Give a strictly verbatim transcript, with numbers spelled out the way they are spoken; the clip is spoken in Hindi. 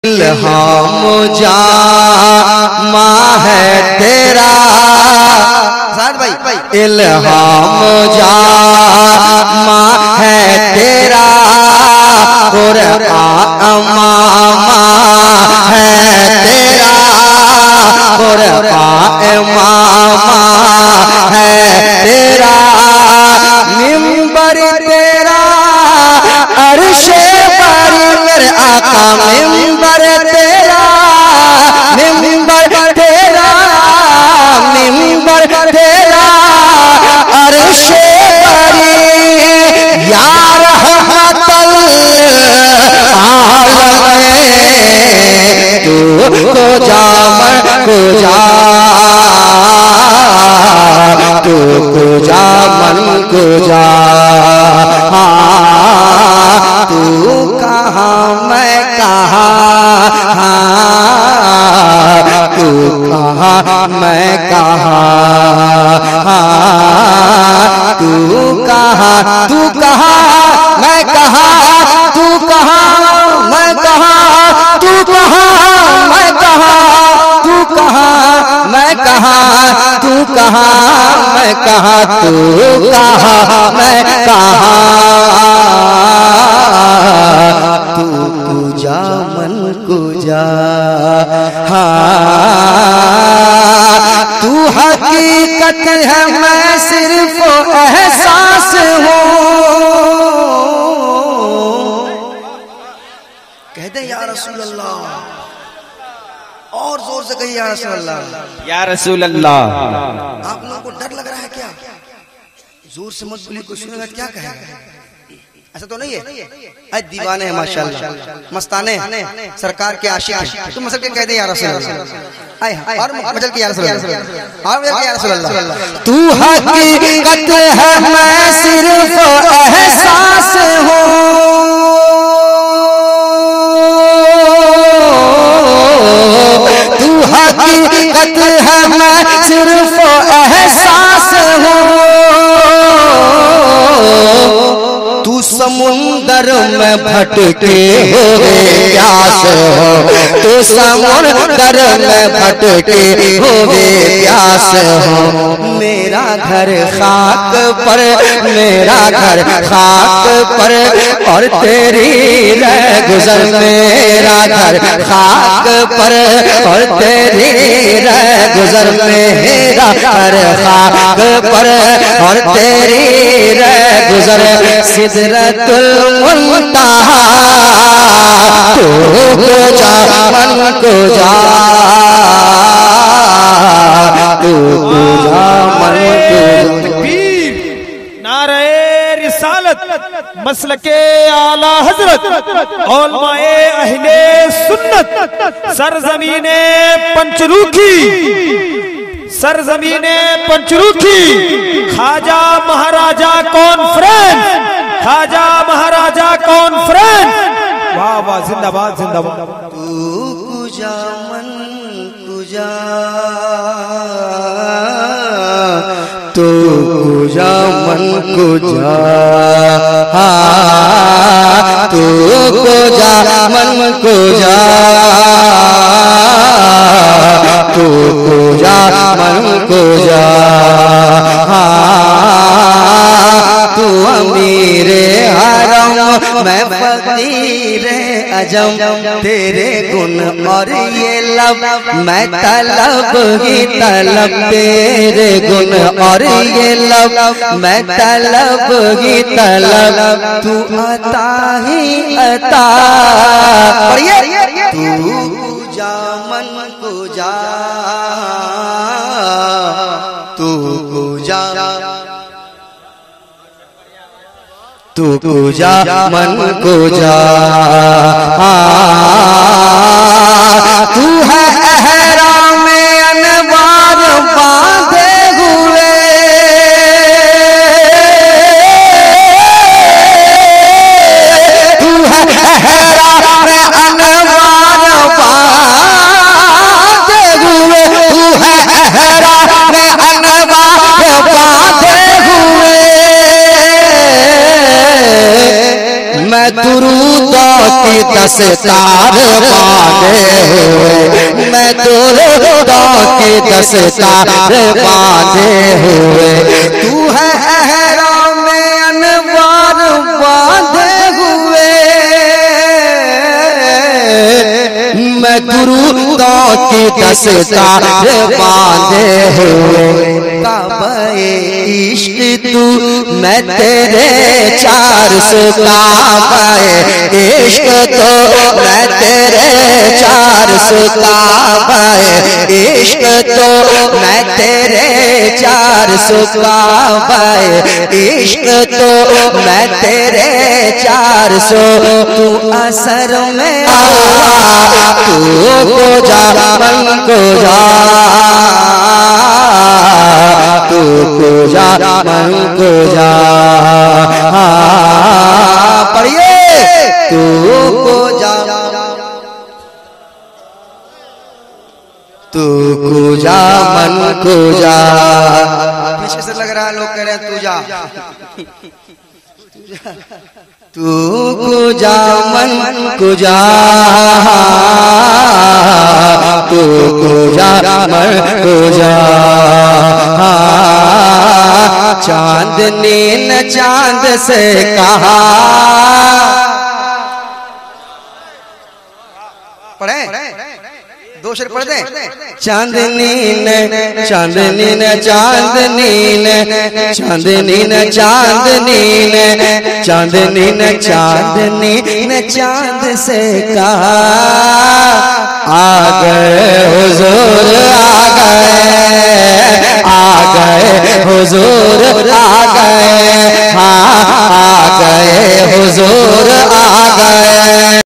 इल्हाम जामा है तेरा साथ भाई, इल्हाम जामा है तेरा, कुरआन मामा है तेरा, कुरआन मामा है तेरा, मिंबर तेरा अर्शे पर मेरे आका, मिंबर तेरा, मिंबर तेरा, मिंबर तेरा अर्शे पर, या रहमतल आलमीन, तू को जा मन को जा, तू को जा मन को जा, तू कहाँ मैं कहाँ, तू कहाँ मैं कहाँ, तू कहाँ, तू कहाँ मैं कहाँ, तू कहाँ मैं कहाँ, तू कहाँ मैं कहाँ, तू कहाँ मैं कहाँ, तू कहाँ मैं कहाँ, तू कहाँ मैं कहाँ, तू पूजा मन को जा, तू हकीकत है मैं सिर्फ एहसास हूँ। कह दे या रसूल अल्लाह, और जोर से कहिए या रसूल अल्लाह, या रसूल अल्लाह। आप लोगों को डर लग रहा है क्या? जोर से मत बोलिए, कोई सुनेगा क्या कहेगा? ऐसा तो नहीं है? आज दीवाने हैं माशाल्लाह, मस्ताने, सरकार के आशिक हैं। तुम मसल के कह दे या रसूल अल्लाह, और मजल के या रसूल अल्लाह, और मजल के या रसूल अल्लाह। तू हकीकत है मैं सिर्फ एहसास हूँ, तू हकीकत है मैं सिर्फ एहसास हूँ, तू समुंदर में भटके हुए प्यास हो, तू समुंदर में भटके हुए प्यास हो, मेरा घर खाक पर, मेरा घर खाक पर, और तेरी रह गुजर, मेरा घर खाक पर, और तेरी रह गुजर, मेरा घर खाक पर, और तेरी रह गुजर, सिदरतुल मुंतहा, तू को जा मन को जा, तू को जा मन को जा। नारे रिसालत, मसलके आला हजरत, औलमाए अहले सुन्नत, सरजमीने पंचरूखी, सरजमीने पंचरूखी, खाजा महाराजा कॉन्फ्रेंस, खाजा महाराजा कॉन्फ्रेंस। वाह वाह, जिंदाबाद जिंदाबाद। तू कुजा मन कुजा, तू कुजा मन कुजा, तू कुजा मन कुजा, तू कुजा मन कुजा, तू अमीरे हरम मैं फकीरे अजम, तेरे गुण और ये लब मैं तलब ही तलब, तेरे गुण और ये लब मैं तलब ही तलब, तू अता ही अता, तू पूजा मन को जा, तू पूजा, तू पूजा मन को जा, तू है अहराम में अनवार बांधे हुए, तू है अहराम में अनवार बांधे हुए, तू है अहराम में अनवार बांधे हुए, मैं दुरूद की दस तार बांधे हुए, मैं दुर्गा के दस्तार बांधे हुए, तू है अहराम में अनवार बांधे हुए, मैं दुर्गा की दस्तार बांधे हुए, काबे इश्क तू मैं तेरे चार सौ काबे इश्क तो मैं तेरे चार सौ काबे इश्क तो मैं तेरे चार सौ काबे इश्क तो मैं तेरे चार सौ, तू असर में आ तू को जा मन को जा, तू को जा मन को जा, पढ़िए तू को जा, तू को जा मन को जा। पीछे से लग रहा है लोग कह रहे हैं तू जा, तू को जा मन को जा, तू को जा मन को जा, चांदनी न चांद से कहा, पढ़े दो शेर पढ़ दे। चांदनी न चांदनी न चांदनी न चांदनी न चांदनी न चांदनी न चांदनी न चांद से कहा, आ गए हुजूर आ गए, आ गए हुजूर आ गए, हाँ आ गए हुजूर आ गए।